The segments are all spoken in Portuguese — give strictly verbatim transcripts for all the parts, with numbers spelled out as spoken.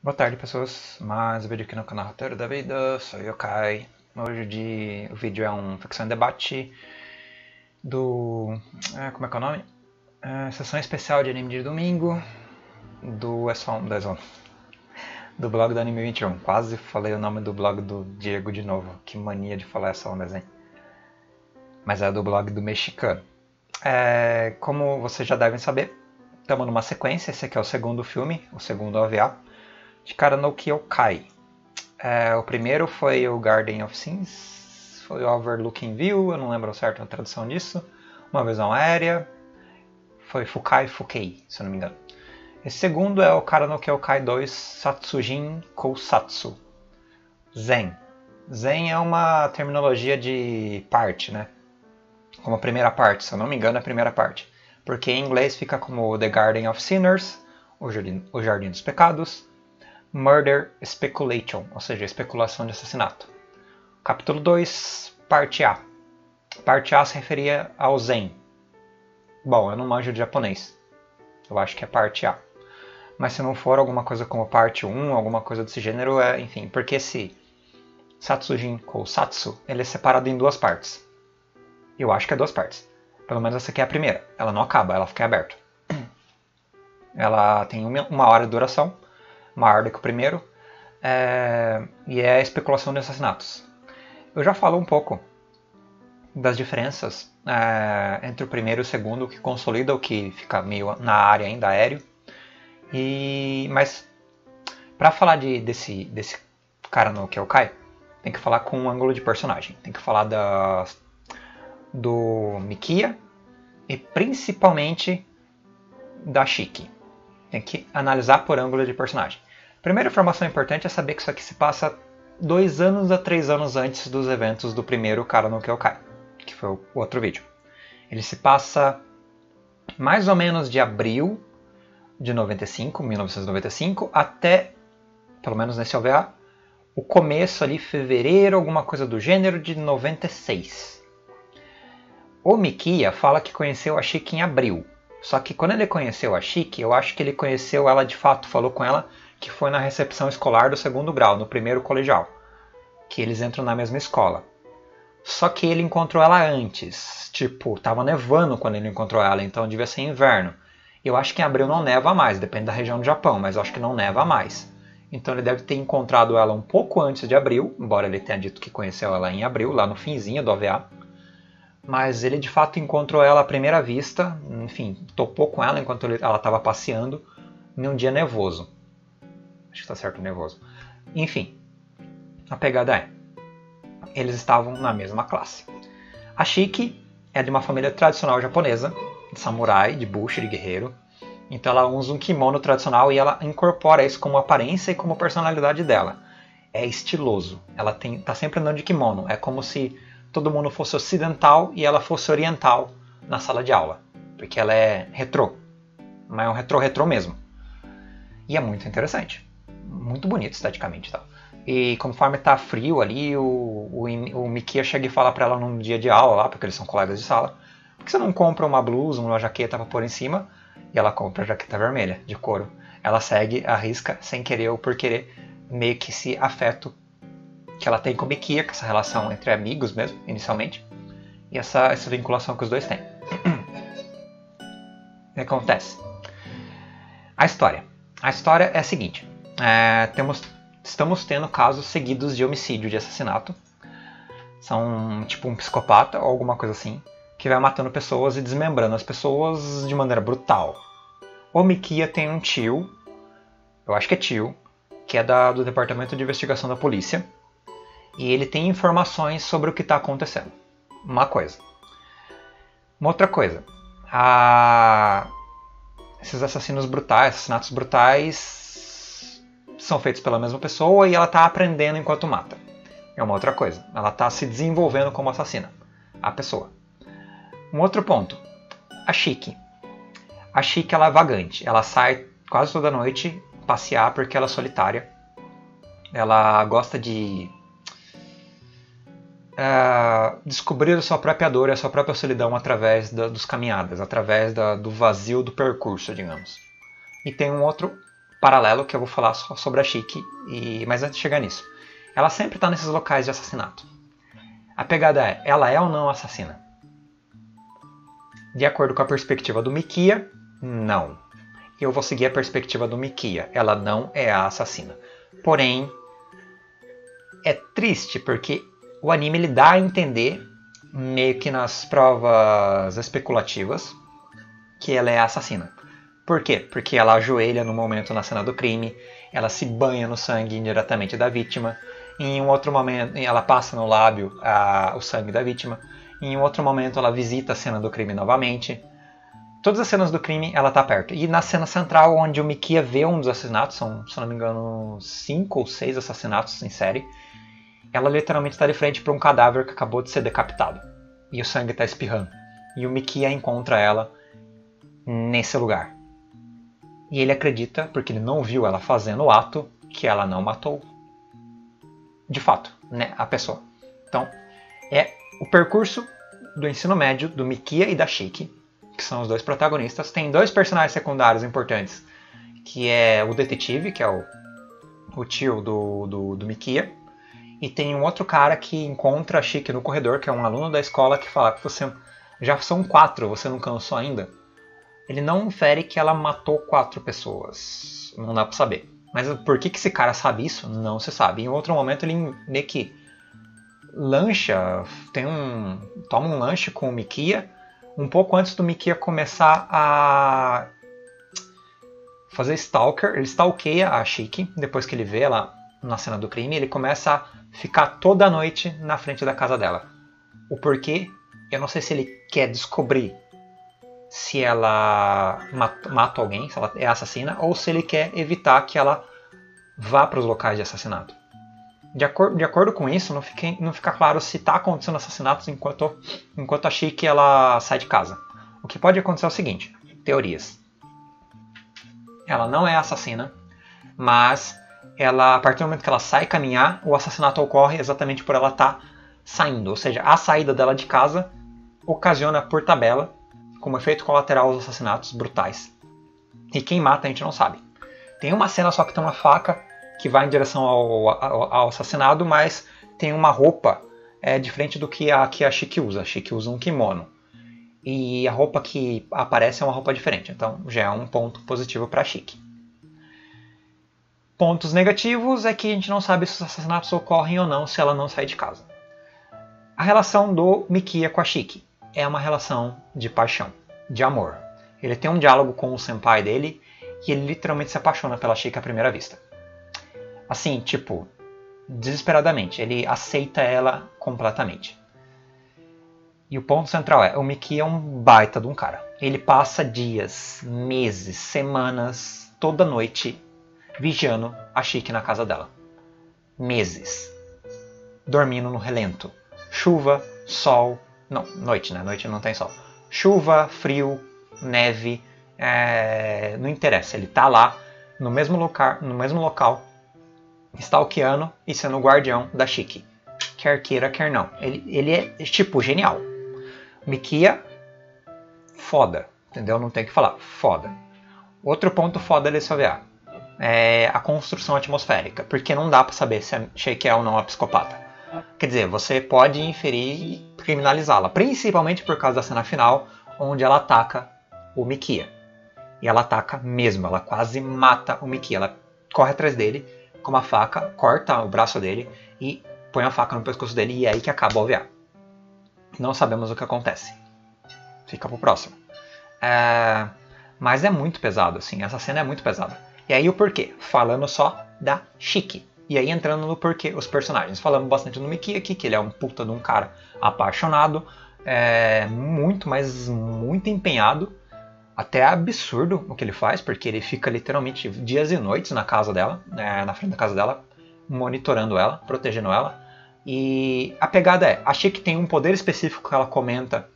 Boa tarde, pessoas. Mais um vídeo aqui no canal Roteiro da Vida. Sou Yokai. Hoje de... o vídeo é um ficção e debate do... É, como é que é o nome? É, sessão especial de anime de domingo do É Só um... Do, do blog do Anime vinte e um. Quase falei o nome do blog do Diego de novo. Que mania de falar É Só um Desenho. Mas é do blog do mexicano. É, como vocês já devem saber, estamos numa sequência. Esse aqui é o segundo filme, o segundo O V A de Kara no Kyoukai. É, o primeiro foi o Garden of Sins, foi o Overlooking View, eu não lembro certo a tradução disso. Uma visão aérea, foi Fukai Fukei, se eu não me engano. Esse segundo é o Kara no Kyoukai dois Satsujin Kousatsu. Zen. Zen é uma terminologia de parte, né? Como a primeira parte, se eu não me engano é a primeira parte. Porque em inglês fica como The Garden of Sinners, o Jardim, o Jardim dos Pecados, Murder Speculation, ou seja, especulação de assassinato. Capítulo dois, parte A. Parte A se referia ao Zen. Bom, eu não manjo de japonês. Eu acho que é parte A. Mas se não for alguma coisa como parte um, alguma coisa desse gênero, é, enfim, porque esse Satsujin Kousatsu, ele é separado em duas partes. Eu acho que é duas partes. Pelo menos essa aqui é a primeira. Ela não acaba, ela fica aberta. Ela tem uma hora de duração, maior do que o primeiro, é, e é a especulação de assassinatos. Eu já falo um pouco das diferenças é, entre o primeiro e o segundo, o que consolida, o que fica meio na área ainda aéreo. E, mas, para falar de, desse, desse cara no Kyoukai, tem que falar com um ângulo de personagem. Tem que falar da, do Mikiya e principalmente da Shiki. Tem que analisar por ângulo de personagem. Primeira informação importante é saber que isso aqui se passa dois anos a três anos antes dos eventos do primeiro Kara no Kyoukai, que foi o outro vídeo. Ele se passa mais ou menos de abril de noventa e cinco, mil novecentos e noventa e cinco, até, pelo menos nesse O V A, o começo ali, fevereiro, alguma coisa do gênero, de noventa e seis. O Mikiya fala que conheceu a Shiki em abril. Só que quando ele conheceu a Shiki, eu acho que ele conheceu ela de fato, falou com ela, que foi na recepção escolar do segundo grau, no primeiro colegial. Que eles entram na mesma escola. Só que ele encontrou ela antes. Tipo, tava nevando quando ele encontrou ela, então devia ser inverno. Eu acho que em abril não neva mais, depende da região do Japão, mas eu acho que não neva mais. Então ele deve ter encontrado ela um pouco antes de abril, embora ele tenha dito que conheceu ela em abril, lá no finzinho do O V A. Mas ele de fato encontrou ela à primeira vista, enfim, topou com ela enquanto ela estava passeando, em um dia nevoso. Acho que está certo, nevoso. Enfim, a pegada é, eles estavam na mesma classe. A Shiki é de uma família tradicional japonesa, de samurai, de bushi, de guerreiro. Então ela usa um kimono tradicional e ela incorpora isso como aparência e como personalidade dela. É estiloso, ela tem, tá sempre andando de kimono, é como se todo mundo fosse ocidental e ela fosse oriental na sala de aula. Porque ela é retrô, mas é um retrô-retrô mesmo. E é muito interessante. Muito bonito esteticamente, tá? E conforme tá frio ali, o, o, o Mikiya chega e fala pra ela num dia de aula lá, porque eles são colegas de sala, por que você não compra uma blusa, uma jaqueta pra pôr em cima? E ela compra a jaqueta vermelha, de couro. Ela segue, arrisca, sem querer ou por querer, meio que esse afeto que ela tem com o Mikiya, que é essa relação entre amigos mesmo, inicialmente, e essa, essa vinculação que os dois têm. O que acontece? A história. A história é a seguinte. É, temos, estamos tendo casos seguidos de homicídio, de assassinato. São tipo um psicopata ou alguma coisa assim, que vai matando pessoas e desmembrando as pessoas de maneira brutal. O Mikiya tem um tio, eu acho que é tio, que é da, do departamento de investigação da polícia, e ele tem informações sobre o que está acontecendo. Uma coisa. Uma outra coisa. A... Esses assassinos brutais, assassinatos brutais, são feitos pela mesma pessoa e ela está aprendendo enquanto mata. É uma outra coisa. Ela está se desenvolvendo como assassina. A pessoa. Um outro ponto. A Shiki. A Shiki ela é vagante. Ela sai quase toda noite passear porque ela é solitária. Ela gosta de uh, descobrir a sua própria dor e a sua própria solidão através da, dos caminhadas, através da, do vazio do percurso, digamos. E tem um outro paralelo que eu vou falar só sobre a Shiki, e... mas antes de chegar nisso. Ela sempre está nesses locais de assassinato. A pegada é, ela é ou não assassina? De acordo com a perspectiva do Mikia, não. Eu vou seguir a perspectiva do Mikia. Ela não é a assassina. Porém, é triste porque o anime ele dá a entender, meio que nas provas especulativas, que ela é a assassina. Por quê? Porque ela ajoelha no momento na cena do crime, ela se banha no sangue indiretamente da vítima, em um outro momento ela passa no lábio a, o sangue da vítima, em um outro momento ela visita a cena do crime novamente. Todas as cenas do crime ela está perto. E na cena central, onde o Mikia vê um dos assassinatos, são, se não me engano, cinco ou seis assassinatos em série, ela literalmente está de frente para um cadáver que acabou de ser decapitado. E o sangue está espirrando. E o Mikia encontra ela nesse lugar. E ele acredita, porque ele não viu ela fazendo o ato, que ela não matou de fato, né, a pessoa. Então, é o percurso do ensino médio do Mikia e da Shiki, que são os dois protagonistas. Tem dois personagens secundários importantes, que é o detetive, que é o, o tio do, do, do Mikia, e tem um outro cara que encontra a Shiki no corredor, que é um aluno da escola, que fala que você já são quatro, você não cansou ainda? Ele não infere que ela matou quatro pessoas, não dá pra saber. Mas por que, que esse cara sabe isso? Não se sabe. Em outro momento ele meio que lancha, tem um, toma um lanche com o Mikia, um pouco antes do Mikia começar a fazer stalker. Ele stalkeia a Shiki, depois que ele vê ela na cena do crime, ele começa a ficar toda a noite na frente da casa dela. O porquê, eu não sei se ele quer descobrir se ela mata, mata alguém, se ela é assassina, ou se ele quer evitar que ela vá para os locais de assassinato. De, acor de acordo com isso, não fica, não fica claro se está acontecendo assassinatos enquanto, enquanto a Shiki ela sai de casa. O que pode acontecer é o seguinte, teorias. Ela não é assassina, mas ela, a partir do momento que ela sai caminhar, o assassinato ocorre exatamente por ela estar saindo. Ou seja, a saída dela de casa ocasiona por tabela, como efeito colateral, os assassinatos brutais. E quem mata a gente não sabe. Tem uma cena só que tem uma faca que vai em direção ao, ao, ao assassinado, mas tem uma roupa é, diferente do que a, que a Shiki usa. A Shiki usa um kimono. E a roupa que aparece é uma roupa diferente. Então já é um ponto positivo para a Shiki. Pontos negativos é que a gente não sabe se os assassinatos ocorrem ou não se ela não sair de casa. A relação do Mikia com a Shiki é uma relação de paixão, de amor. Ele tem um diálogo com o senpai dele e ele literalmente se apaixona pela Shiki à primeira vista. Assim, tipo, desesperadamente. Ele aceita ela completamente. E o ponto central é, o Mikia é um baita de um cara. Ele passa dias, meses, semanas, toda noite vigiando a Shiki na casa dela. Meses. Dormindo no relento. Chuva, sol... Não, noite, né? Noite não tem sol. Chuva, frio, neve... É... Não interessa. Ele tá lá, no mesmo local, no mesmo local, stalkeando e sendo o guardião da Shiki. Quer queira, quer não. Ele, ele é, tipo, genial. Mikia, foda. Entendeu? Não tem o que falar. Foda. Outro ponto foda desse O V A é a construção atmosférica. Porque não dá pra saber se a Shiki é ou não uma psicopata. Quer dizer, você pode inferir e criminalizá-la. Principalmente por causa da cena final, onde ela ataca o Mikia. E ela ataca mesmo. Ela quase mata o Mikia. Ela corre atrás dele com uma faca, corta o braço dele e põe a faca no pescoço dele. E é aí que acaba o O V A. Não sabemos o que acontece. Fica pro próximo. É... Mas é muito pesado, assim. Essa cena é muito pesada. E aí o porquê? Falando só da Shiki. E aí entrando no porquê, os personagens. Falamos bastante do Mikia aqui, que ele é um puta de um cara apaixonado. É... Muito, mas muito empenhado. Até é absurdo o que ele faz, porque ele fica literalmente dias e noites na casa dela, é, na frente da casa dela, monitorando ela, protegendo ela. E a pegada é, a Shiki tem um poder específico que ela comenta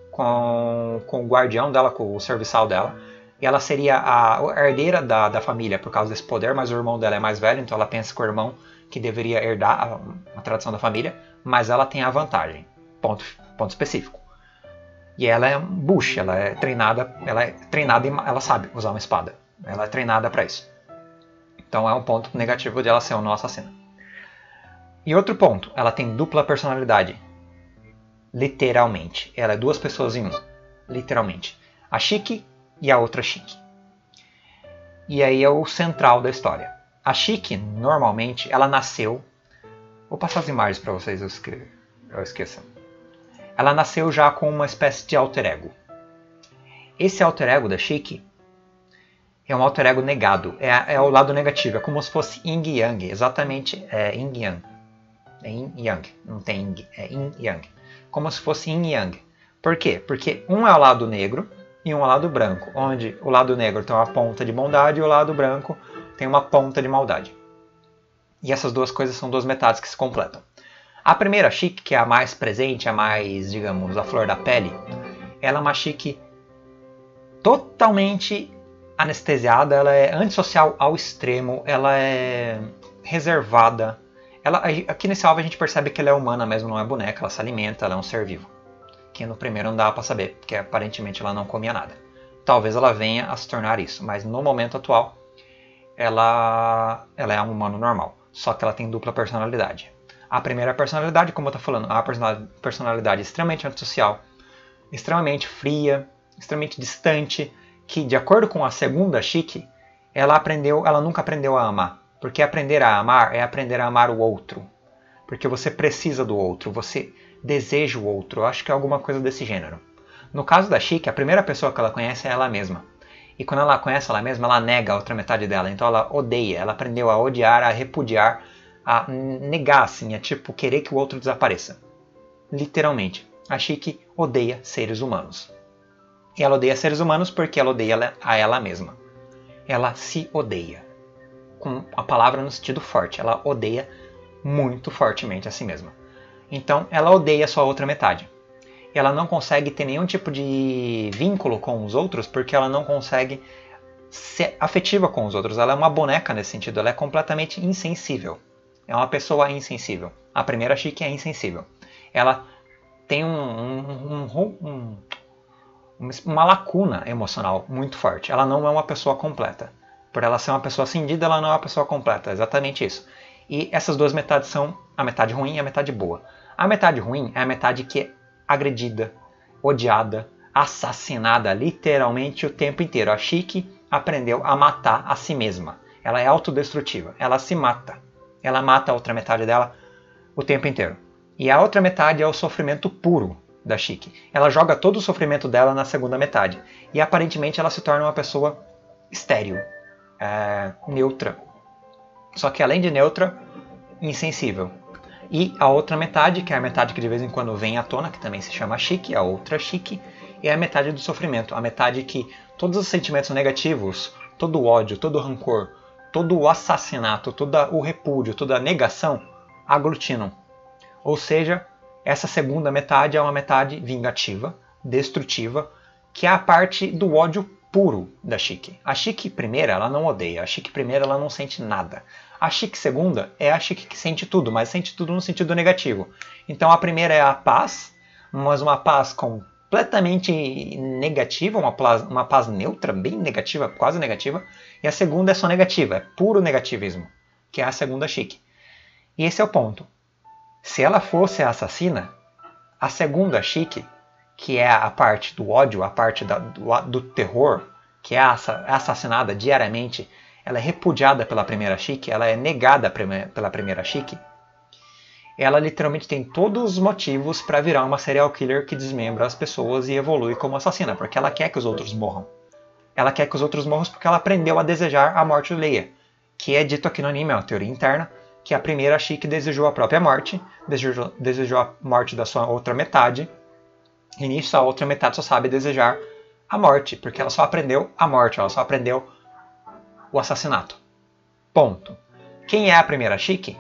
com, com o guardião dela, com o serviçal dela. E ela seria a herdeira da, da família por causa desse poder, mas o irmão dela é mais velho, então ela pensa que o irmão que deveria herdar a, a tradição da família, mas ela tem a vantagem. Ponto, ponto específico. E ela é um bush, ela é treinada, ela é treinada e ela sabe usar uma espada. Ela é treinada para isso. Então é um ponto negativo de ela ser ou não assassina. E outro ponto, ela tem dupla personalidade. Literalmente. Ela é duas pessoas em um. Literalmente. A Shiki e a outra Shiki. E aí é o central da história. A Shiki, normalmente, ela nasceu... Vou passar as imagens para vocês, eu, esque... eu esqueça. Ela nasceu já com uma espécie de alter ego. Esse alter ego da Shiki é um alter ego negado. É, é o lado negativo. É como se fosse Yin e Yang. Exatamente é Yin e Yang. É Yin e Yang. Não tem Yin. É Yin e Yang. Como se fosse Yin e Yang. Por quê? Porque um é o lado negro e um é o lado branco. Onde o lado negro tem uma ponta de bondade e o lado branco tem uma ponta de maldade. E essas duas coisas são duas metades que se completam. A primeira Shiki, que é a mais presente, a mais, digamos, a flor da pele, ela é uma Shiki totalmente anestesiada, ela é antissocial ao extremo, ela é reservada. Ela, aqui nesse alvo a gente percebe que ela é humana mesmo, não é boneca, ela se alimenta, ela é um ser vivo. Que no primeiro não dava pra saber, porque aparentemente ela não comia nada. Talvez ela venha a se tornar isso, mas no momento atual ela, ela é um humano normal. Só que ela tem dupla personalidade. A primeira personalidade, como eu estou falando, é uma personalidade extremamente antissocial, extremamente fria, extremamente distante, que de acordo com a segunda Shiki, ela aprendeu, ela nunca aprendeu a amar. Porque aprender a amar é aprender a amar o outro. Porque você precisa do outro, você deseja o outro. Eu acho que é alguma coisa desse gênero. No caso da Shiki, a primeira pessoa que ela conhece é ela mesma. E quando ela conhece ela mesma, ela nega a outra metade dela. Então ela odeia, ela aprendeu a odiar, a repudiar, a negar, assim, a tipo querer que o outro desapareça. Literalmente, a Shiki odeia seres humanos. E ela odeia seres humanos porque ela odeia a ela mesma. Ela se odeia. Com a palavra no sentido forte. Ela odeia muito fortemente a si mesma. Então ela odeia a sua outra metade. Ela não consegue ter nenhum tipo de vínculo com os outros porque ela não consegue ser afetiva com os outros. Ela é uma boneca nesse sentido. Ela é completamente insensível. É uma pessoa insensível. A primeira Shiki é insensível. Ela tem um, um, um, um, uma lacuna emocional muito forte. Ela não é uma pessoa completa. Por ela ser uma pessoa cindida, ela não é uma pessoa completa. É exatamente isso. E essas duas metades são a metade ruim e a metade boa. A metade ruim é a metade que é agredida, odiada, assassinada literalmente o tempo inteiro. A Shiki aprendeu a matar a si mesma. Ela é autodestrutiva. Ela se mata. Ela mata a outra metade dela o tempo inteiro. E a outra metade é o sofrimento puro da Shiki. Ela joga todo o sofrimento dela na segunda metade. E aparentemente ela se torna uma pessoa estéril, é, neutra. Só que além de neutra, insensível. E a outra metade, que é a metade que de vez em quando vem à tona, que também se chama Shiki, a outra Shiki, é a metade do sofrimento. A metade que todos os sentimentos negativos, todo o ódio, todo o rancor, todo o assassinato, todo o repúdio, toda a negação aglutinam. Ou seja, essa segunda metade é uma metade vingativa, destrutiva, que é a parte do ódio puro da Shiki. A Shiki primeira, ela não odeia. A Shiki primeira, ela não sente nada. A Shiki segunda é a Shiki que sente tudo, mas sente tudo no sentido negativo. Então a primeira é a paz, mas uma paz completamente negativa, uma paz, uma paz neutra, bem negativa, quase negativa. E a segunda é só negativa, é puro negativismo, que é a segunda Shiki. E esse é o ponto. Se ela fosse a assassina, a segunda Shiki, que é a parte do ódio, a parte da, do, do terror, que é assassinada diariamente, ela é repudiada pela primeira Shiki, ela é negada pela primeira Shiki, ela literalmente tem todos os motivos para virar uma serial killer que desmembra as pessoas e evolui como assassina, porque ela quer que os outros morram. Ela quer que os outros morram porque ela aprendeu a desejar a morte do Leia, que é dito aqui no anime, é uma teoria interna, que a primeira Shiki desejou a própria morte, desejou, desejou a morte da sua outra metade, e nisso a outra metade só sabe desejar a morte, porque ela só aprendeu a morte, ela só aprendeu o assassinato. Ponto. Quem é a primeira Shiki?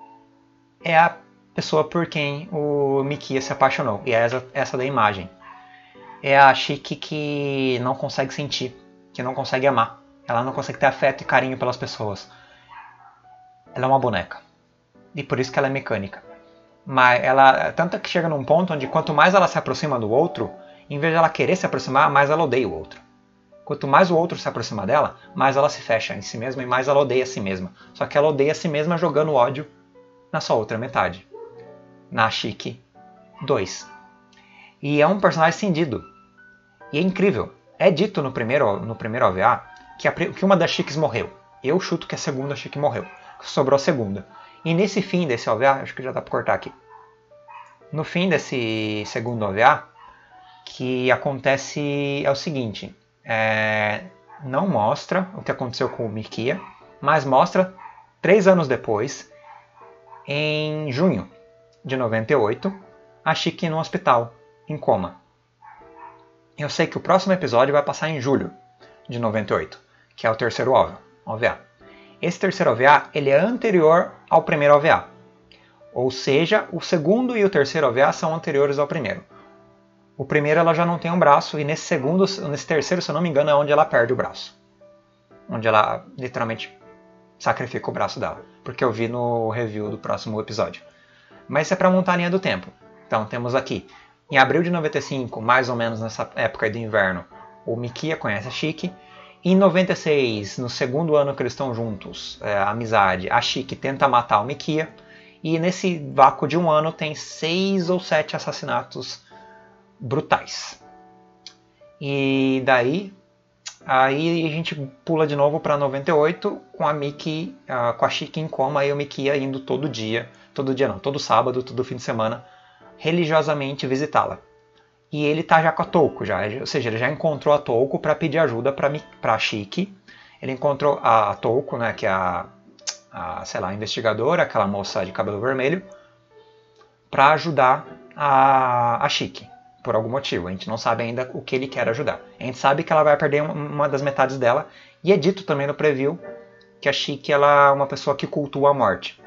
É a pessoa por quem o Mikia se apaixonou, e é essa, essa da imagem. É a Shiki que não consegue sentir, que não consegue amar. Ela não consegue ter afeto e carinho pelas pessoas. Ela é uma boneca. E por isso que ela é mecânica. Mas ela, tanto que chega num ponto onde quanto mais ela se aproxima do outro, em vez de ela querer se aproximar, mais ela odeia o outro. Quanto mais o outro se aproxima dela, mais ela se fecha em si mesma e mais ela odeia a si mesma. Só que ela odeia a si mesma jogando ódio na sua outra metade. Na Chique dois. E é um personagem cindido. E é incrível. É dito no primeiro, no primeiro O V A que, a, que uma das Chiques morreu. Eu chuto que a segunda Chique morreu. Sobrou a segunda. E nesse fim desse O V A, acho que já dá pra cortar aqui. No fim desse segundo O V A, que acontece é o seguinte. É, não mostra o que aconteceu com o Mikia, mas mostra três anos depois, em junho de noventa e oito, a Chique no hospital, em coma. Eu sei que o próximo episódio vai passar em julho de noventa e oito, que é o terceiro O V A. Esse terceiro O V A ele é anterior ao primeiro O V A. Ou seja, o segundo e o terceiro O V A são anteriores ao primeiro. O primeiro ela já não tem um braço, e nesse segundo, nesse terceiro, se eu não me engano, é onde ela perde o braço. Onde ela literalmente sacrifica o braço dela. Porque eu vi no review do próximo episódio. Mas isso é para montar a linha do tempo. Então temos aqui, em abril de noventa e cinco, mais ou menos nessa época do inverno, o Mikia conhece a Chique. Em noventa e seis, no segundo ano que eles estão juntos, é, a amizade, a Chique tenta matar o Mikia. E nesse vácuo de um ano tem seis ou sete assassinatos brutais. E daí aí a gente pula de novo para noventa e oito com a Miki, uh, com a Chique em coma e o Mikia indo todo dia, todo dia não, todo sábado, todo fim de semana, religiosamente visitá-la. E ele tá já com a Touko, já, ou seja, ele já encontrou a Touko para pedir ajuda para para Chique. Ele encontrou a, a Touko, né, que é a, a, sei lá, a investigadora, aquela moça de cabelo vermelho, para ajudar a, a Chique. Por algum motivo, a gente não sabe ainda o que ele quer ajudar. A gente sabe que ela vai perder uma das metades dela, e é dito também no preview que a Chique ela é uma pessoa que cultua a morte.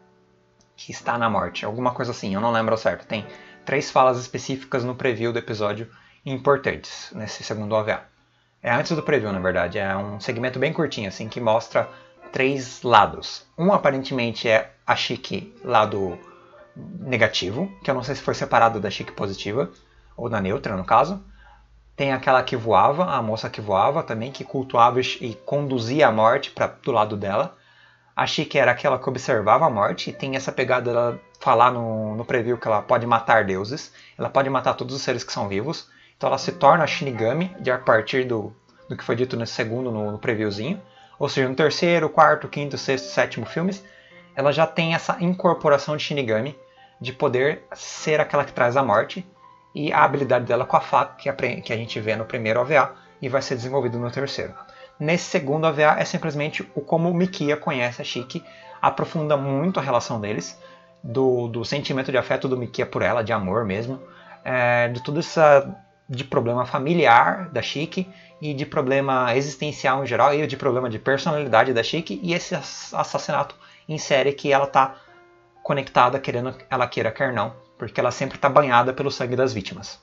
Que está na morte, alguma coisa assim, eu não lembro ao certo. Tem três falas específicas no preview do episódio importantes, nesse segundo O V A. É antes do preview, na verdade, é um segmento bem curtinho, assim, que mostra três lados. Um aparentemente é a Chique lado negativo, que eu não sei se foi separado da Chique positiva, ou da neutra, no caso. Tem aquela que voava, a moça que voava também, que cultuava e conduzia a morte para do lado dela. A Chique era aquela que observava a morte, e tem essa pegada dela falar no, no preview que ela pode matar deuses, ela pode matar todos os seres que são vivos, então ela se torna a Shinigami de a partir do, do que foi dito nesse segundo no, no previewzinho. Ou seja, no terceiro, quarto, quinto, sexto, sétimo filmes, ela já tem essa incorporação de Shinigami, de poder ser aquela que traz a morte, e a habilidade dela com a faca que a, que a gente vê no primeiro O V A e vai ser desenvolvido no terceiro. Nesse segundo O V A é simplesmente o como o Mikia conhece a Chique, aprofunda muito a relação deles, do, do sentimento de afeto do Mikia por ela, de amor mesmo, é, de tudo isso de problema familiar da Chique e de problema existencial em geral e de problema de personalidade da Chique, e esse assassinato em série que ela está conectada, querendo ela queira quer não, porque ela sempre está banhada pelo sangue das vítimas.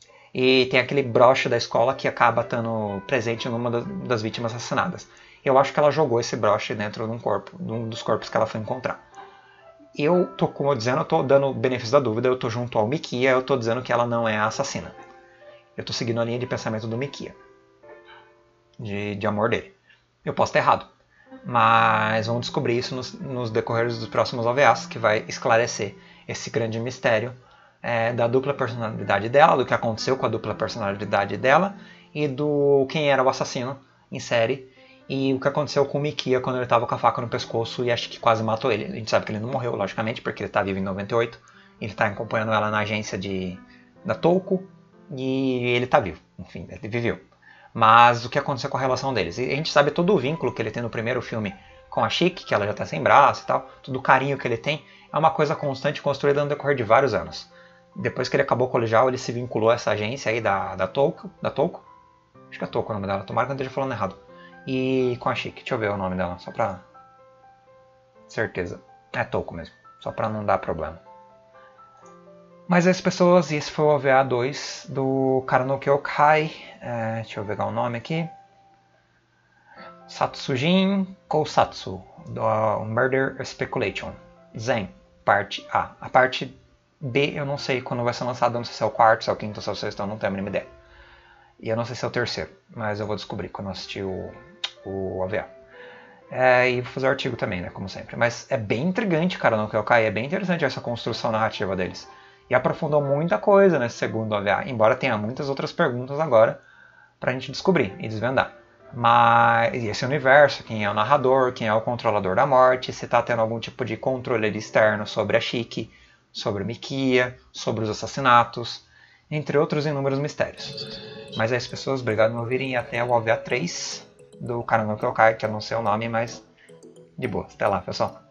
E tem aquele broche da escola que acaba estando presente numa das vítimas assassinadas. Eu acho que ela jogou esse broche dentro de um corpo, de um dos corpos que ela foi encontrar. Eu tô, como eu dizendo, eu tô dando o benefício da dúvida, eu tô junto ao Mikia, eu tô dizendo que ela não é a assassina. Eu tô seguindo a linha de pensamento do Mikia, de, de amor dele. Eu posso estar errado, mas vamos descobrir isso nos, nos decorreres dos próximos O V As, que vai esclarecer esse grande mistério é, da dupla personalidade dela, do que aconteceu com a dupla personalidade dela e do quem era o assassino em série e o que aconteceu com o Mikia quando ele estava com a faca no pescoço e acho que quase matou ele. A gente sabe que ele não morreu, logicamente, porque ele está vivo em noventa e oito, ele está acompanhando ela na agência de, da Touko e ele está vivo, enfim, ele viveu. Mas o que aconteceu com a relação deles? E a gente sabe todo o vínculo que ele tem no primeiro filme com a Chique, que ela já está sem braço e tal, todo o carinho que ele tem, é uma coisa constante construída no decorrer de vários anos. Depois que ele acabou o colegial, ele se vinculou a essa agência aí da, da Touko, da Touko, acho que é Touko o nome dela, tomara que eu não esteja falando errado, e com a Chique, deixa eu ver o nome dela, só pra certeza, é Touko mesmo, só pra não dar problema. Mas as pessoas, e esse foi o O V A dois do Karanuki Okai, é, deixa eu pegar o nome aqui, Satsujin Kousatsu, do Murder Speculation, Zen, parte A. A parte B eu não sei quando vai ser lançada, não sei se é o quarto, se é o quinto, se é o sexto, eu não tenho a mínima ideia. E eu não sei se é o terceiro, mas eu vou descobrir quando eu assistir o, o O V A. É, e vou fazer o artigo também, né, como sempre. Mas é bem intrigante, cara, no Kyokai. É bem interessante essa construção narrativa deles. E aprofundou muita coisa nesse segundo O V A, embora tenha muitas outras perguntas agora pra gente descobrir e desvendar. Mas esse universo, quem é o narrador, quem é o controlador da morte, se tá tendo algum tipo de controle externo sobre a Shiki, sobre o Mikia, sobre os assassinatos, entre outros inúmeros mistérios. Mas é isso, pessoas, obrigado por me ouvirem e até o O V A três do Kara no Kyokai, que eu não sei o nome, mas de boa. Até lá, pessoal.